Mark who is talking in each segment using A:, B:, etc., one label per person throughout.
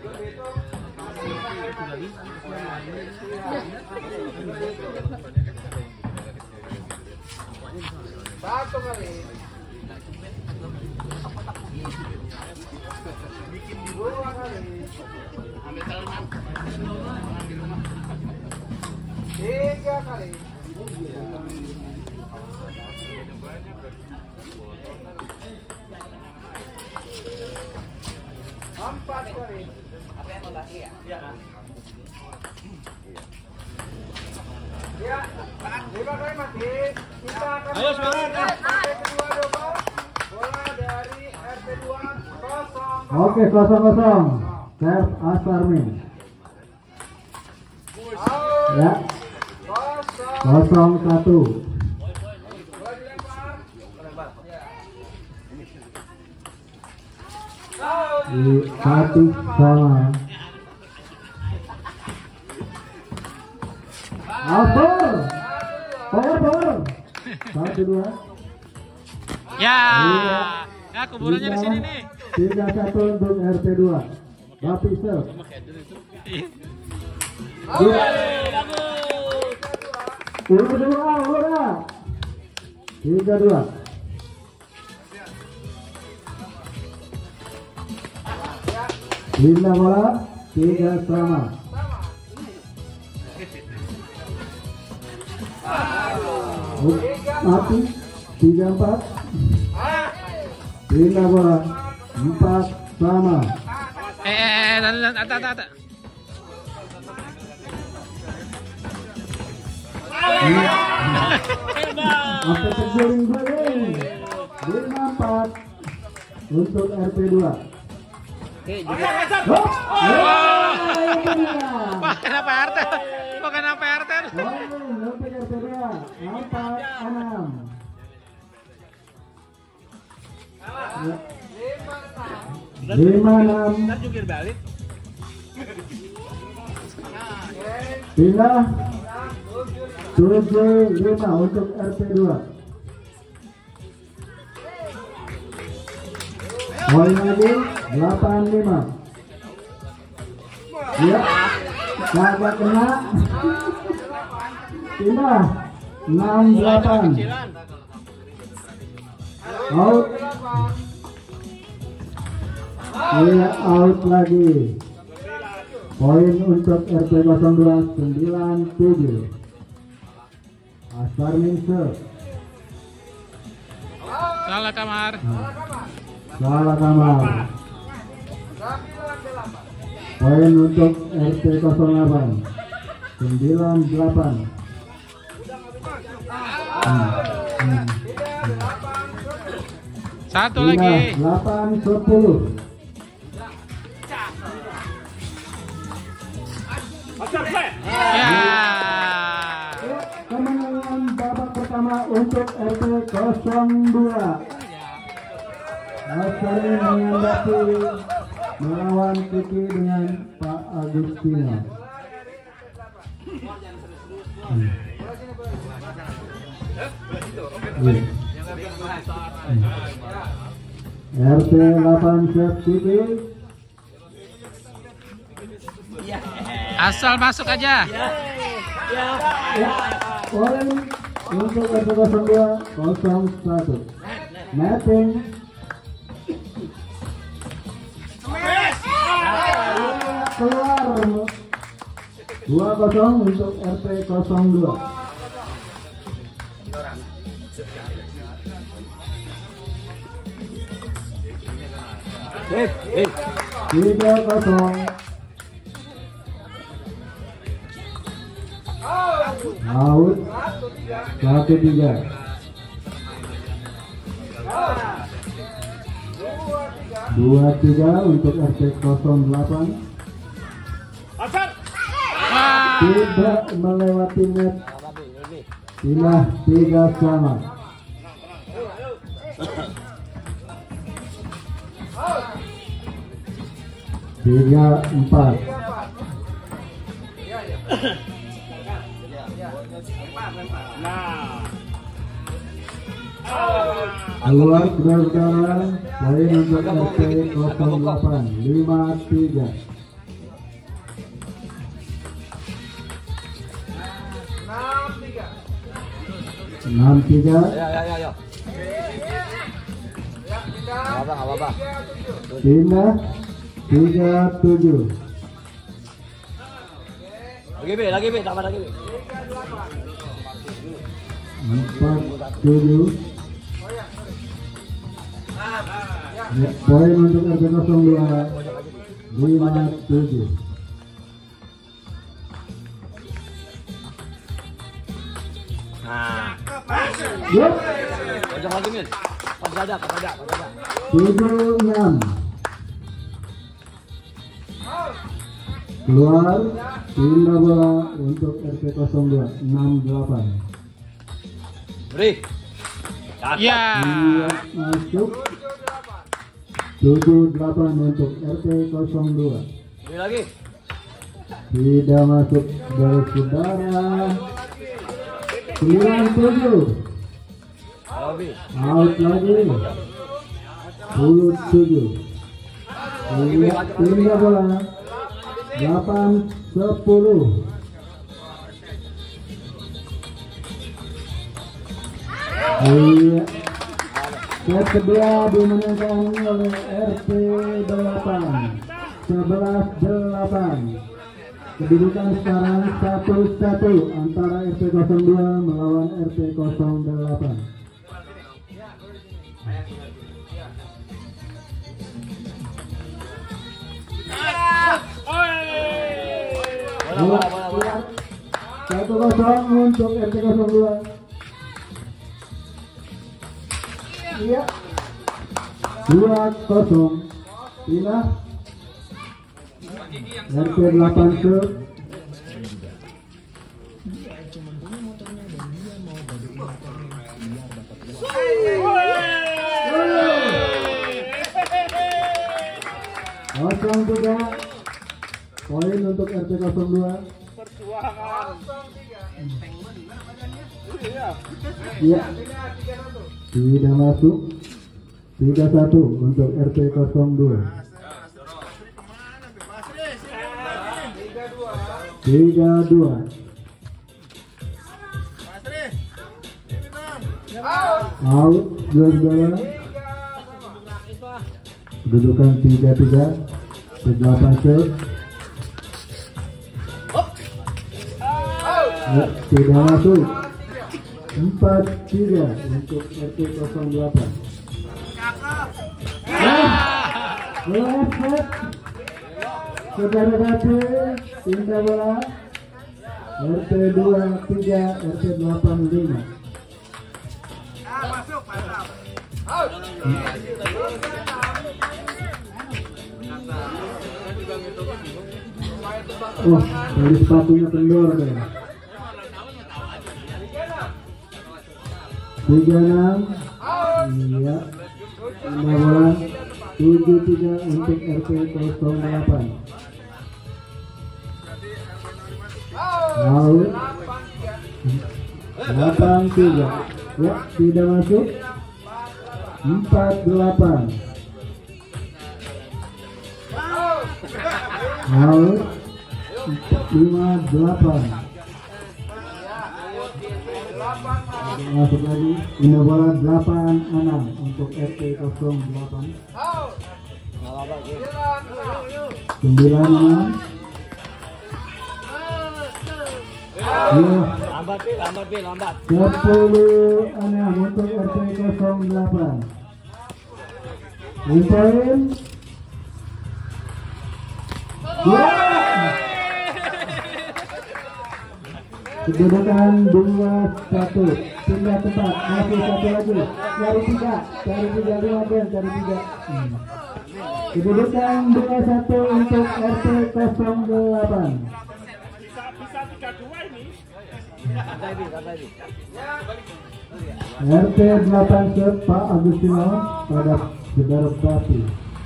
A: Satu kali. Dua kali. Tiga kali. Empat kali. Apa yang lagi ya? Iya. Ya, 5 kali mati. Kita akan kedua double bola dari RP2 0.
B: Oke, 0-0. Serve Asarmin. Ya. 0-1. Satu sama. Power. 1-2.
C: Ya. Ya, kuburannya di sini nih.
B: 3-1 untuk RP2. Bapi serve. Ulur. 3-2. Pindah bola, 3 sama. Mati, 3-4. Pindah bola, 4 sama.
C: Ata.
B: Apa terguling-guling? 5-4 untuk RP2.
C: Kenapa RT? Kok kenapa RT?
B: Untuk RP2 4-6. 5-6.
A: Jungkir balik.
B: Pindah 7-5 untuk RP2. Poin lagi 8-5. Ya, kagak kena. Pindah 6-8. Out. Iya, out lagi. Poin untuk RP02 9-7. Asarmin serve.
C: Salah kamar.
B: Salah kamar. Poin untuk RP08 9-8.
C: Satu lagi.
B: 8-10.
C: Ya.
B: Kemenangan babak pertama untuk RP02. Asarmin menghadapi melawan Kiki dengan Pak Agustino. RP8 serve Kiki.
C: Asal masuk aja.
B: Poin untuk RP02 0-1. Mapping. Keluar 2-0 untuk RP02. Tiga 0. Out 1-3. 2-3 untuk RP08. Tidak melewati net. Pindah 3 sama. Tiga 4. Keluar saudara, poin untuk RP08 5-3. 6-3.
D: Ya. Nggak apa-apa.
B: Pindah 3-7.
D: Lagi, tambah lagi.
B: 4-7. Ya, poin untuk RT02. 5-7.
D: Nah,
B: Yup.
D: pojok lagi Mil. Pas dada.
B: 7-6. Keluar, pindah bola untuk RT02. 6-8.
D: Beri.
C: Ya.
B: Iya, masuk. 7-8 untuk RT02.
D: Beri lagi.
B: Tidak masuk dari saudara. 9-7.
D: Habis.
B: Out lagi. 10-7. Pindah bola. 8-10. Iya. Set kedua dimenangkan oleh RT8. 11-8. Kedudukan sekarang 1-1 antara RT02 melawan RT08.
D: Bola.
B: 1-0 untuk RT02. Iya. 2-0. Pindah. RT8 ke kosong juga. Poin untuk RT02. Iya. Tidak masuk. 3-1 untuk RT02. 3-2. Out. Dua-dua. Kedudukan 3-3. 8 set. Tidak masuk. 4-3 untuk RT08. Set. Saudara Dati pindah bola. RT23, RT85. Oh, dari sepatunya kendor deh. 36. Iya. Pindah bola. 73 untuk RT08. Out. 8-3. Ya, tidak masuk. 4-8. Out. 5-8. Masuk lagi. Ini bola 8-6 untuk RT08. 9-6.
D: Lambat.
B: 10-6 untuk RT08. Poin. Kedudukan 2-1. Pindah tempat. Masih satu lagi. Cari tiga 5 ben. Cari 3. Kedudukan 2-1 untuk RT08. RT8 ke Pak Agustino pada saudara Bati.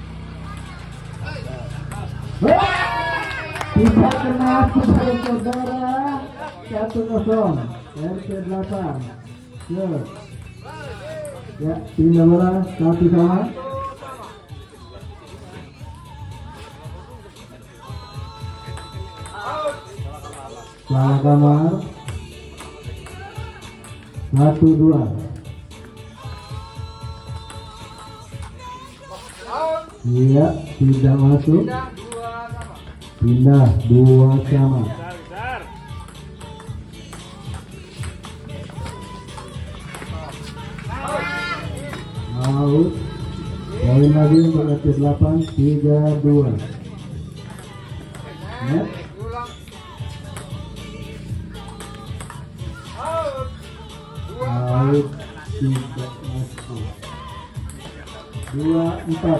B: Tidak kena saudara. 1-0 RT8. Ya, pindah bola 1-1. Salah kamar. 1-2. Iya, tidak masuk. Pindah 2 sama. Out. Poin lagi untuk RT8 3-2. Net. Out. Tidak masuk. 2-4.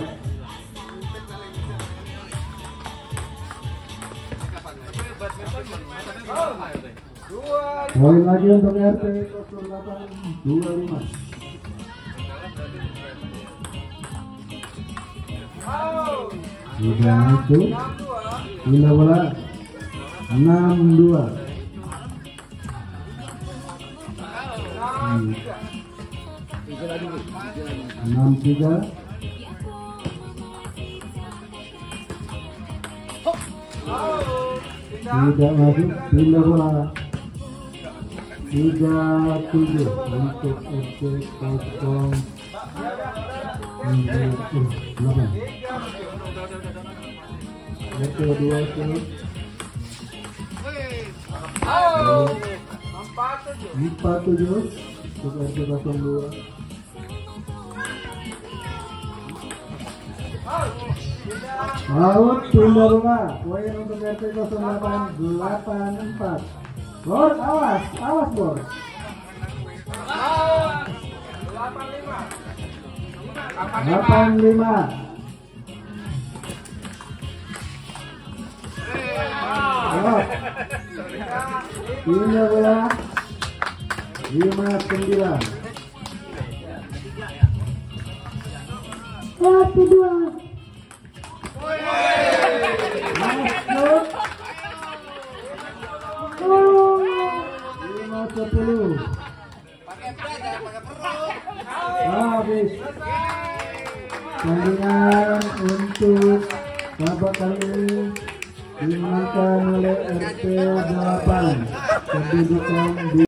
B: Poin lagi untuk RT 08 25. Sudah masuk. Pindah bola 6-2. 6-3. Tidak masuk. Pindah bola 3-7 untuk RT 08. RT 20 4-7 untuk RT 02. Out. Pindah bola. Poin untuk RT 08 8-4. Bor, awas Bor. 85. Pindah bola 5-9. 1-2. Masuk. 5-10. Habis tandingan untuk babak kali ini dimenangkan oleh RT 8. Kedudukan